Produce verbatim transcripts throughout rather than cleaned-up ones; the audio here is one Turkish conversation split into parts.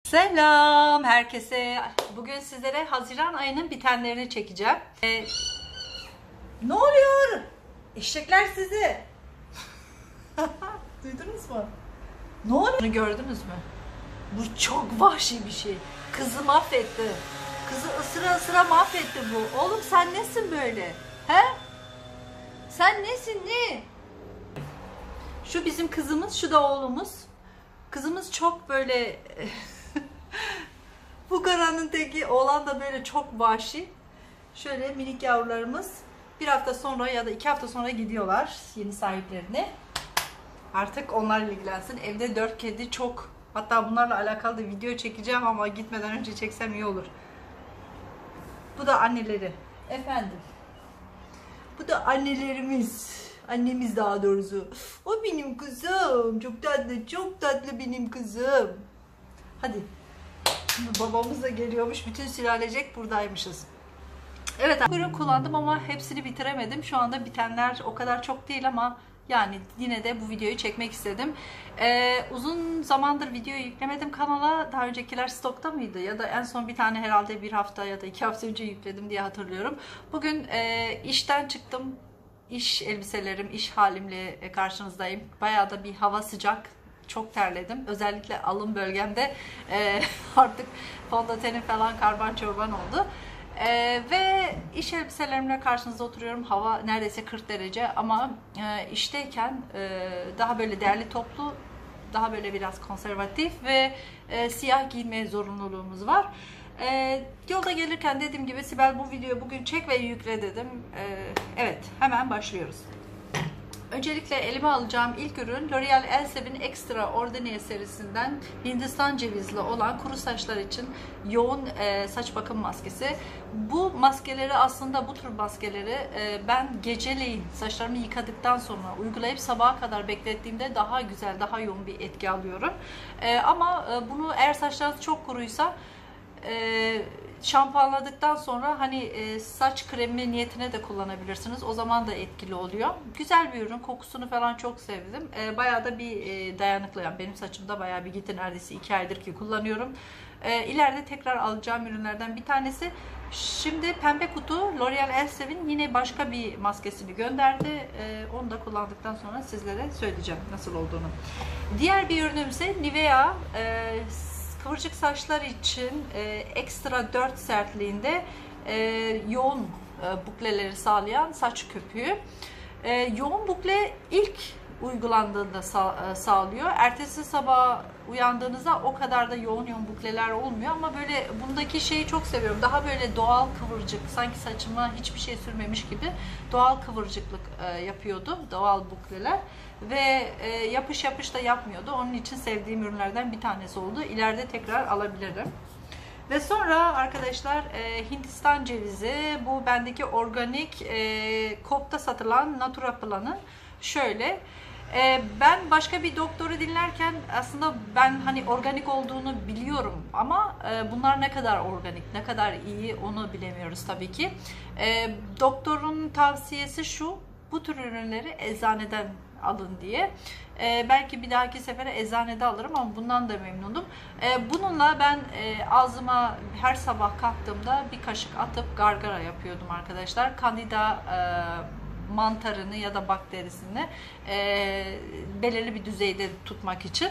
Selam herkese. Bugün sizlere Haziran ayının bitenlerini çekeceğim. Ee, ne oluyor? Eşekler sizi. Duydunuz mu? Ne oluyor? Bunu gördünüz mü? Bu çok vahşi bir şey. Kızı mahvetti. Kızı ısıra ısıra mahvetti bu. Oğlum sen nesin böyle? He? Sen nesin ne? Şu bizim kızımız, şu da oğlumuz. Kızımız çok böyle bu karanın teki, oğlan da böyle çok vahşi. Şöyle minik yavrularımız bir hafta sonra ya da iki hafta sonra gidiyorlar yeni sahiplerine. Artık onlar ilgilensin. Evde dört kedi çok. Hatta bunlarla alakalı da video çekeceğim ama gitmeden önce çeksem iyi olur. Bu da anneleri. Efendim. Bu da annelerimiz. Annemiz daha doğrusu. O benim kızım. Çok tatlı, çok tatlı benim kızım. Hadi. Şimdi babamız da geliyormuş. Bütün sülalecek buradaymışız. Evet, ürün kullandım ama hepsini bitiremedim. Şu anda bitenler o kadar çok değil ama yani yine de bu videoyu çekmek istedim. Ee, uzun zamandır video yüklemedim kanala. Daha öncekiler stokta mıydı? Ya da en son bir tane herhalde bir hafta ya da iki hafta önce yükledim diye hatırlıyorum. Bugün e, işten çıktım. İş elbiselerim, iş halimle karşınızdayım. Bayağı da bir hava sıcak. Çok terledim. Özellikle alın bölgemde e, artık fondötenim falan karban çorban oldu. E, ve iş elbiselerimle karşınızda oturuyorum. Hava neredeyse kırk derece ama e, işteyken e, daha böyle derli toplu, daha böyle biraz konservatif ve e, siyah giyinmeye zorunluluğumuz var. E, yolda gelirken dediğim gibi Sibel bu videoyu bugün çek ve yükle dedim. E, evet, hemen başlıyoruz. Öncelikle elime alacağım ilk ürün L'Oreal Elsev'in Extraordinaire serisinden Hindistan cevizli olan kuru saçlar için yoğun e, saç bakım maskesi. Bu maskeleri aslında bu tür maskeleri e, ben geceleyin saçlarımı yıkadıktan sonra uygulayıp sabaha kadar beklettiğimde daha güzel, daha yoğun bir etki alıyorum. E, ama e, bunu eğer saçlarınız çok kuruysa e, şampuanladıktan sonra hani e, saç kremi niyetine de kullanabilirsiniz. O zaman da etkili oluyor. Güzel bir ürün. Kokusunu falan çok sevdim. E, bayağı da bir e, dayanıklı. Yani benim saçımda bayağı bir gitti. Neredeyse iki aydır ki kullanıyorum. E, ileride tekrar alacağım ürünlerden bir tanesi. Şimdi pembe kutu L'Oreal Elsev'in yine başka bir maskesini gönderdi. E, onu da kullandıktan sonra sizlere söyleyeceğim nasıl olduğunu. Diğer bir ürünüm ise Nivea e, kıvırcık saçlar için e, ekstra dört sertliğinde e, yoğun e, bukleleri sağlayan saç köpüğü. E, yoğun bukle ilk uygulandığında sağ, e, sağlıyor. Ertesi sabah uyandığınızda o kadar da yoğun yoğun bukleler olmuyor ama böyle bundaki şeyi çok seviyorum. Daha böyle doğal kıvırcık, sanki saçıma hiçbir şey sürmemiş gibi doğal kıvırcıklık e, yapıyordu. Doğal bukleler. Ve e, yapış yapış da yapmıyordu. Onun için sevdiğim ürünlerden bir tanesi oldu. İleride tekrar alabilirim. Ve sonra arkadaşlar e, Hindistan cevizi. Bu bendeki organik e, Coop'ta satılan Natura Plan'ın şöyle. E, ben başka bir doktoru dinlerken aslında ben hani organik olduğunu biliyorum ama e, bunlar ne kadar organik, ne kadar iyi onu bilemiyoruz tabii ki. E, doktorun tavsiyesi şu: bu tür ürünleri eczaneden alın diye. Ee, belki bir dahaki sefere eczanede alırım ama bundan da memnunum. Ee, bununla ben e, ağzıma her sabah kalktığımda bir kaşık atıp gargara yapıyordum arkadaşlar. Candida e, mantarını ya da bakterisini e, belirli bir düzeyde tutmak için.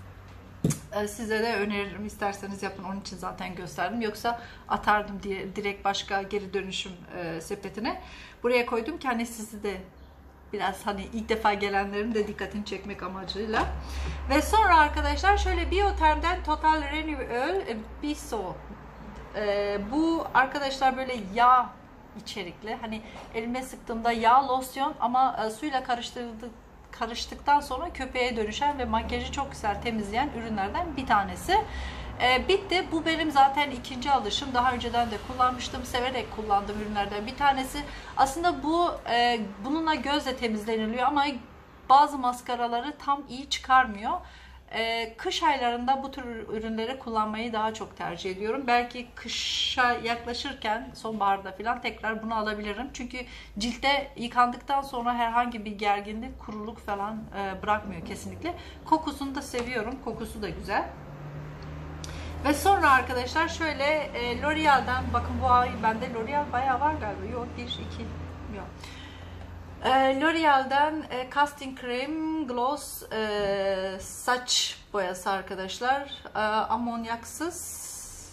E, size de öneririm, isterseniz yapın. Onun için zaten gösterdim. Yoksa atardım diye direkt başka geri dönüşüm e, sepetine. Buraya koydum ki hani sizi de biraz hani ilk defa gelenlerin de dikkatini çekmek amacıyla. Ve sonra arkadaşlar şöyle Bioterm'den Total Renewal Biso. Ee, bu arkadaşlar böyle yağ içerikli. Hani elime sıktığımda yağ losyon ama e, suyla karıştırdık karıştıktan sonra köpüğe dönüşen ve makyajı çok güzel temizleyen ürünlerden bir tanesi. E, bitti. Bu benim zaten ikinci alışım. Daha önceden de kullanmıştım. Severek kullandığım ürünlerden bir tanesi. Aslında bu e, bununla gözle temizleniliyor ama bazı maskaraları tam iyi çıkarmıyor. E, kış aylarında bu tür ürünleri kullanmayı daha çok tercih ediyorum. Belki kışa yaklaşırken sonbaharda falan tekrar bunu alabilirim. Çünkü ciltte yıkandıktan sonra herhangi bir gerginlik, kuruluk falan e, bırakmıyor kesinlikle. Kokusunu da seviyorum. Kokusu da güzel. Ve sonra arkadaşlar şöyle e, L'Oreal'den, bakın bu ay bende L'Oreal bayağı var galiba. Yok, bir, iki, yok. E, L'Oreal'den e, Casting Cream Gloss e, saç boyası arkadaşlar. E, amonyaksız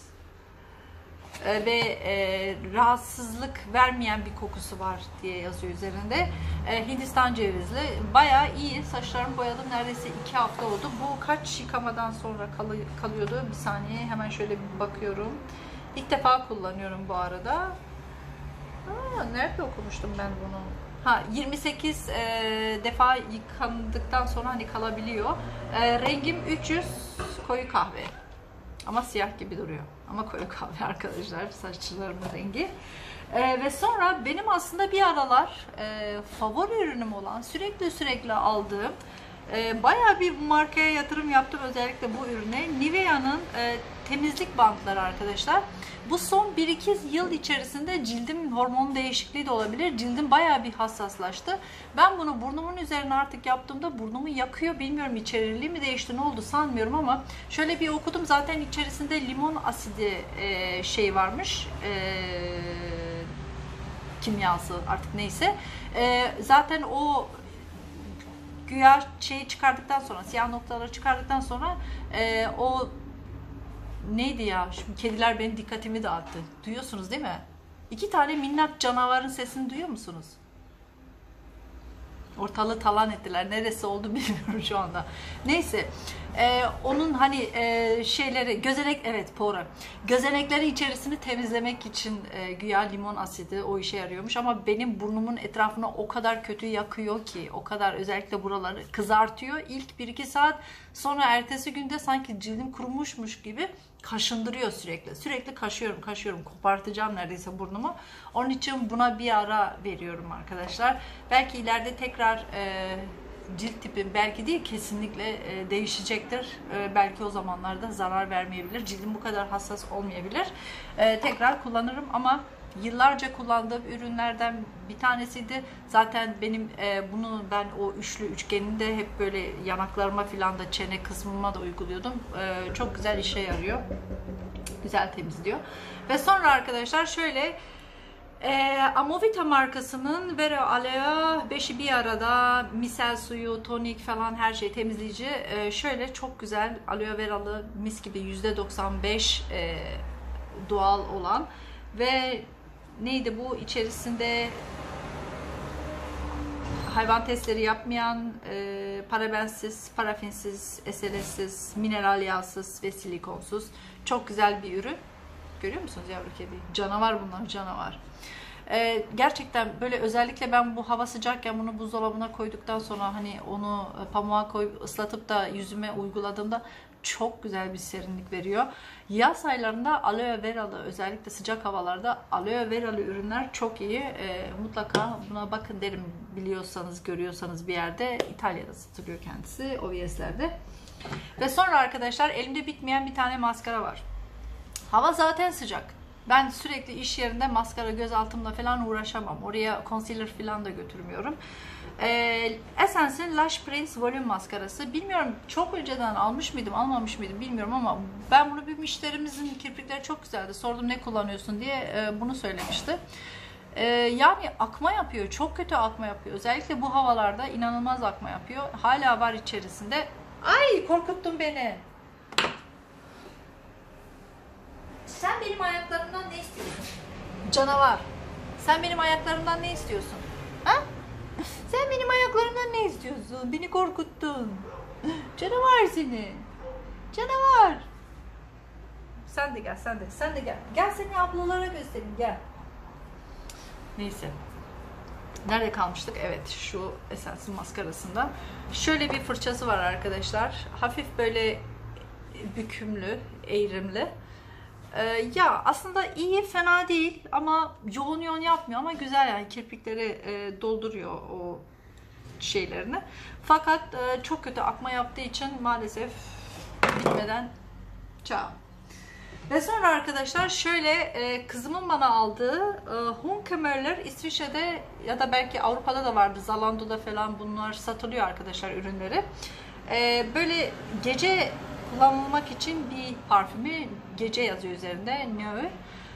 ve e, rahatsızlık vermeyen bir kokusu var diye yazıyor üzerinde. E, Hindistan cevizli. Bayağı iyi. Saçlarımı boyadım. Neredeyse iki hafta oldu. Bu kaç yıkamadan sonra kalı, kalıyordu? Bir saniye. Hemen şöyle bir bakıyorum. İlk defa kullanıyorum bu arada. Aa, nerede okumuştum ben bunu? Ha, yirmi sekiz e, defa yıkandıktan sonra hani kalabiliyor. E, rengim üç yüz koyu kahve. Ama siyah gibi duruyor. Ama koyu kahve arkadaşlar saçlarımın rengi. Ee, ve sonra benim aslında bir aralar e, favori ürünüm olan, sürekli sürekli aldığım, e, bayağı bir markaya yatırım yaptım özellikle bu ürüne. Nivea'nın e, temizlik bantları arkadaşlar. Bu son bir iki yıl içerisinde cildim hormon değişikliği de olabilir. Cildim bayağı bir hassaslaştı. Ben bunu burnumun üzerine artık yaptığımda burnumu yakıyor. Bilmiyorum içeriliği mi değişti, ne oldu sanmıyorum ama şöyle bir okudum. Zaten içerisinde limon asidi e, şey varmış. E, kimyası artık neyse. E, zaten o güya şeyi çıkardıktan sonra, siyah noktaları çıkardıktan sonra e, o neydi ya? Şimdi kediler benim dikkatimi dağıttı. Duyuyorsunuz değil mi? İki tane minnak canavarın sesini duyuyor musunuz? Ortalığı talan ettiler. Neresi oldu bilmiyorum şu anda. Neyse. Ee, onun hani e, şeyleri, gözenek, evet pora. Gözenekleri içerisini temizlemek için e, güya limon asidi o işe yarıyormuş. Ama benim burnumun etrafına o kadar kötü yakıyor ki, o kadar özellikle buraları kızartıyor. İlk bir iki saat, sonra ertesi günde sanki cildim kurumuşmuş gibi kaşındırıyor sürekli. Sürekli kaşıyorum, kaşıyorum. Kopartacağım neredeyse burnumu. Onun için buna bir ara veriyorum arkadaşlar. Belki ileride tekrar e, cilt tipim, belki değil kesinlikle e, değişecektir. E, belki o zamanlarda zarar vermeyebilir. Cildim bu kadar hassas olmayabilir. E, tekrar kullanırım ama yıllarca kullandığım ürünlerden bir tanesiydi. Zaten benim e, bunu ben o üçlü üçgenini de hep böyle yanaklarıma filan da çene kısmıma da uyguluyordum. E, çok güzel işe yarıyor. Güzel temizliyor. Ve sonra arkadaşlar şöyle e, Amovita markasının Vero Aloe beşi bir arada misel suyu, tonik falan her şey temizleyici. E, şöyle çok güzel aloe veralı mis gibi yüzde doksan beş e, doğal olan ve neydi bu? İçerisinde hayvan testleri yapmayan, e, parabensiz, parafinsiz, S L S'siz, mineral yağsız ve silikonsuz. Çok güzel bir ürün. Görüyor musunuz yavru kedi? Canavar bunlar, canavar. E, gerçekten böyle özellikle ben bu hava sıcakken bunu buzdolabına koyduktan sonra hani onu pamuğa koyup ıslatıp da yüzüme uyguladığımda çok güzel bir serinlik veriyor. Yaz aylarında aloe veralı, özellikle sıcak havalarda aloe veralı ürünler çok iyi. E, mutlaka buna bakın derim, biliyorsanız, görüyorsanız bir yerde. İtalya'da satılıyor kendisi O V S'lerde. Ve sonra arkadaşlar elimde bitmeyen bir tane maskara var. Hava zaten sıcak. Ben sürekli iş yerinde maskara göz altımla falan uğraşamam. Oraya concealer falan da götürmüyorum. Ee, Essence'in Lash Prince Volume maskarası. Bilmiyorum çok önceden almış mıydım, almamış mıydım bilmiyorum ama ben bunu bir müşterimizin kirpikleri çok güzeldi. Sordum ne kullanıyorsun diye, e, bunu söylemişti. E, yani akma yapıyor. Çok kötü akma yapıyor. Özellikle bu havalarda inanılmaz akma yapıyor. Hala var içerisinde. Ay korkuttun beni. Sen benim ayaklarımdan ne istiyorsun? Canavar. Sen benim ayaklarımdan ne istiyorsun? Ha? Sen benim ayaklarımdan ne istiyorsun? Beni korkuttun. Canavar seni. Canavar. Sen de gel, sen de. Sen de gel. Gel seni ablalara göstereyim, gel. Neyse. Nerede kalmıştık? Evet, şu Essence'in maskarasında. Şöyle bir fırçası var arkadaşlar. Hafif böyle bükümlü, eğrimli. Ee, ya aslında iyi, fena değil ama yoğun yoğun yapmıyor ama güzel, yani kirpikleri e, dolduruyor o şeylerini. Fakat e, çok kötü akma yaptığı için maalesef bitmeden çağ. Ve sonra arkadaşlar şöyle e, kızımın bana aldığı e, Hunkemuller, İsviçre'de ya da belki Avrupa'da da vardı, Zalando'da falan bunlar satılıyor arkadaşlar ürünleri. E, böyle gece kullanılmak için bir parfümü, gece yazıyor üzerinde, Neu.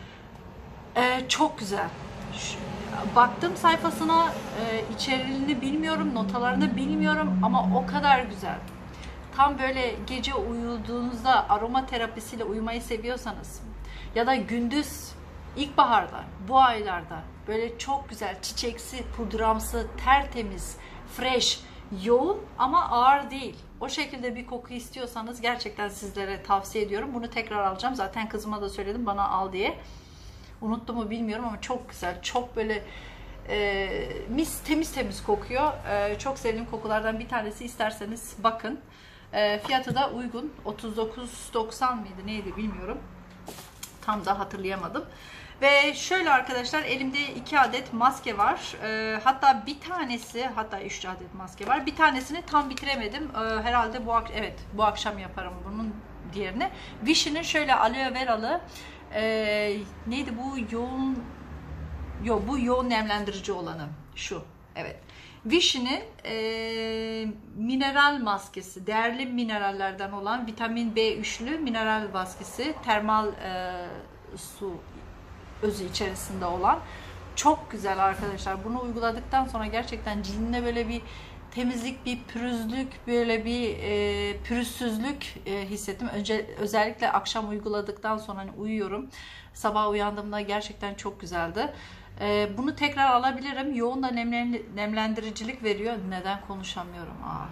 Ee, çok güzel. Şu, baktım sayfasına, e, içeriğini bilmiyorum, notalarını bilmiyorum ama o kadar güzel. Tam böyle gece uyuduğunuzda aroma terapisiyle uyumayı seviyorsanız ya da gündüz ilkbaharda, bu aylarda böyle çok güzel çiçeksi, pudramsı, tertemiz, fresh, yoğun ama ağır değil. O şekilde bir koku istiyorsanız gerçekten sizlere tavsiye ediyorum. Bunu tekrar alacağım. Zaten kızıma da söyledim bana al diye. Unuttu mu bilmiyorum ama çok güzel. Çok böyle e, mis temiz temiz kokuyor. E, çok sevdiğim kokulardan bir tanesi. İsterseniz bakın. E, fiyatı da uygun. otuz dokuz doksan mıydı neydi bilmiyorum. Tam da hatırlayamadım. Ve şöyle arkadaşlar, elimde iki adet maske var. E, hatta bir tanesi, hatta üç adet maske var. Bir tanesini tam bitiremedim. E, herhalde bu evet bu akşam yaparım bunun diğerini. Vichy'nin şöyle aloe veralı e, neydi bu yoğun yo bu yoğun nemlendirici olanı şu. Evet. Vichy'nin e, mineral maskesi, değerli minerallerden olan vitamin B üçlü mineral maskesi, termal e, su özü içerisinde olan çok güzel arkadaşlar. Bunu uyguladıktan sonra gerçekten cildine böyle bir temizlik, bir pürüzlük, böyle bir e, pürüzsüzlük e, hissettim. Önce özellikle akşam uyguladıktan sonra hani uyuyorum. Sabah uyandığımda gerçekten çok güzeldi. E, bunu tekrar alabilirim. Yoğun da nemlendiricilik veriyor. Neden konuşamıyorum? Aa.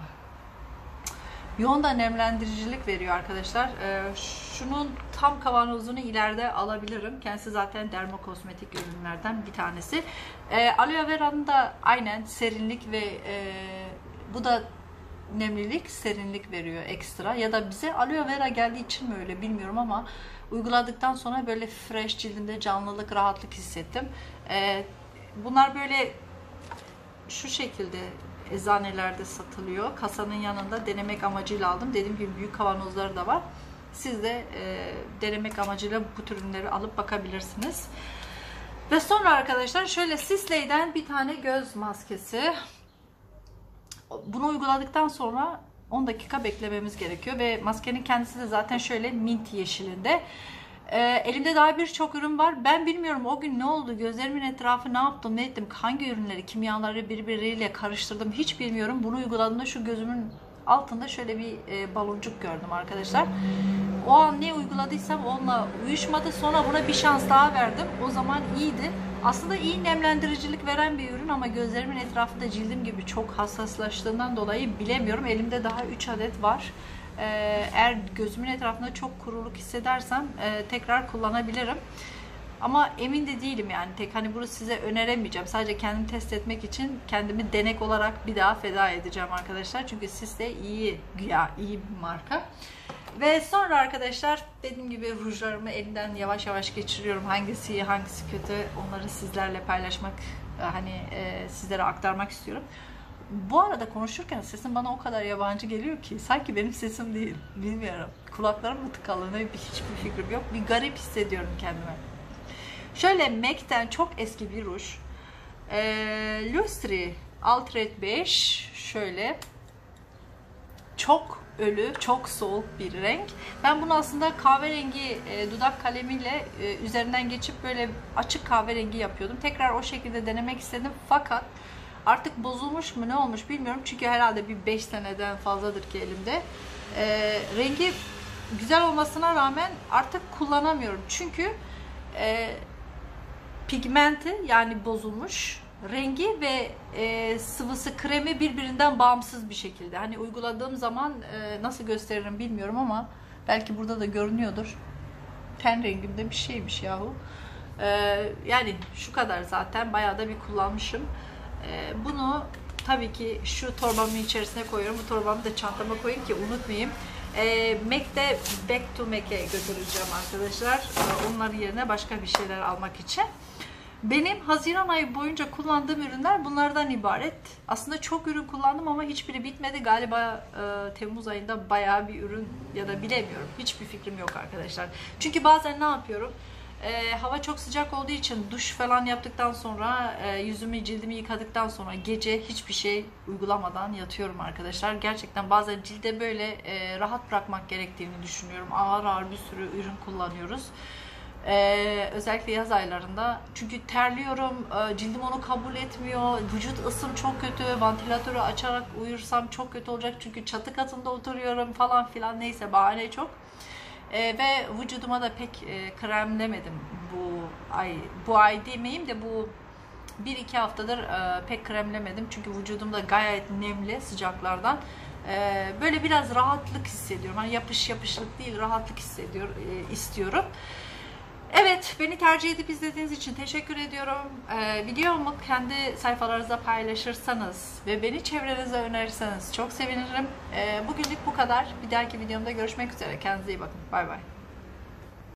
Yoğun da nemlendiricilik veriyor arkadaşlar. Ee, şunun tam kavanozunu ileride alabilirim. Kendisi zaten dermokosmetik ürünlerden bir tanesi. Ee, aloe vera'nın da aynen serinlik ve e, bu da nemlilik, serinlik veriyor ekstra. Ya da bize aloe vera geldiği için mi öyle bilmiyorum ama uyguladıktan sonra böyle fresh, cildimde canlılık, rahatlık hissettim. Ee, bunlar böyle şu şekilde eczanelerde satılıyor. Kasanın yanında denemek amacıyla aldım. Dediğim gibi büyük kavanozları da var. Siz de e, denemek amacıyla bu tür ürünleri alıp bakabilirsiniz. Ve sonra arkadaşlar şöyle Sisley'den bir tane göz maskesi. Bunu uyguladıktan sonra on dakika beklememiz gerekiyor ve maskenin kendisi de zaten şöyle mint yeşilinde. Ee, elimde daha birçok ürün var. Ben bilmiyorum o gün ne oldu, gözlerimin etrafı ne yaptım, ne ettim, hangi ürünleri, kimyaları birbiriyle karıştırdım hiç bilmiyorum. Bunu uyguladığımda şu gözümün altında şöyle bir e, baloncuk gördüm arkadaşlar. O an ne uyguladıysam onunla uyuşmadı. Sonra buna bir şans daha verdim. O zaman iyiydi. Aslında iyi nemlendiricilik veren bir ürün ama gözlerimin etrafında cildim gibi çok hassaslaştığından dolayı bilemiyorum. Elimde daha üç adet var. Eğer gözümün etrafında çok kuruluk hissedersem e, tekrar kullanabilirim. Ama emin de değilim yani. Tek hani bunu size öneremeyeceğim. Sadece kendimi test etmek için kendimi denek olarak bir daha feda edeceğim arkadaşlar. Çünkü Sisley iyi, güya iyi bir marka. Ve sonra arkadaşlar dediğim gibi rujlarımı elinden yavaş yavaş geçiriyorum. Hangisi iyi, hangisi kötü onları sizlerle paylaşmak, hani e, sizlere aktarmak istiyorum. Bu arada konuşurken sesim bana o kadar yabancı geliyor ki sanki benim sesim değil. Bilmiyorum. Kulaklarım mı tıkalı, ne hiçbir fikrim yok. Bir garip hissediyorum kendime. Şöyle M A C'ten çok eski bir ruj. Ee, Lustri Ultra beş şöyle çok ölü, çok soğuk bir renk. Ben bunu aslında kahverengi e, dudak kalemiyle e, üzerinden geçip böyle açık kahverengi yapıyordum. Tekrar o şekilde denemek istedim fakat artık bozulmuş mu ne olmuş bilmiyorum. Çünkü herhalde bir beş seneden fazladır ki elimde. E, rengi güzel olmasına rağmen artık kullanamıyorum. Çünkü e, pigmenti yani bozulmuş. Rengi ve e, sıvısı, kremi birbirinden bağımsız bir şekilde. Hani uyguladığım zaman e, nasıl gösteririm bilmiyorum ama belki burada da görünüyordur. Ten rengimde bir şeymiş yahu. E, yani şu kadar zaten. Bayağı da bir kullanmışım. E, bunu tabii ki şu torbamın içerisine koyuyorum. Bu torbamı da çantama koyayım ki unutmayayım. E, M A C'de Back to M A C'e götüreceğim arkadaşlar. E, onların yerine başka bir şeyler almak için. Benim Haziran ayı boyunca kullandığım ürünler bunlardan ibaret. Aslında çok ürün kullandım ama hiçbiri bitmedi. Galiba e, Temmuz ayında bayağı bir ürün ya da bilemiyorum. Hiçbir fikrim yok arkadaşlar. Çünkü bazen ne yapıyorum? E, hava çok sıcak olduğu için duş falan yaptıktan sonra e, yüzümü cildimi yıkadıktan sonra gece hiçbir şey uygulamadan yatıyorum arkadaşlar. Gerçekten bazen cilde böyle e, rahat bırakmak gerektiğini düşünüyorum. Ağır ağır bir sürü ürün kullanıyoruz. Ee, özellikle yaz aylarında. Çünkü terliyorum, e, cildim onu kabul etmiyor. Vücut ısım çok kötü. Vantilatörü açarak uyursam çok kötü olacak. Çünkü çatı katında oturuyorum falan filan. Neyse bahane çok. Ee, ve vücuduma da pek e, kremlemedim bu ay. Bu ay demeyeyim de bu bir iki haftadır e, pek kremlemedim. Çünkü vücudum da gayet nemli sıcaklardan. E, böyle biraz rahatlık hissediyorum. Hani yapış yapışlık değil, rahatlık hissediyor, e, istiyorum. Evet, beni tercih edip izlediğiniz için teşekkür ediyorum. Ee, videomu kendi sayfalarınızda paylaşırsanız ve beni çevrenize önerirseniz çok sevinirim. Ee, bugünlük bu kadar. Bir dahaki videomda görüşmek üzere. Kendinize iyi bakın. Bay bay.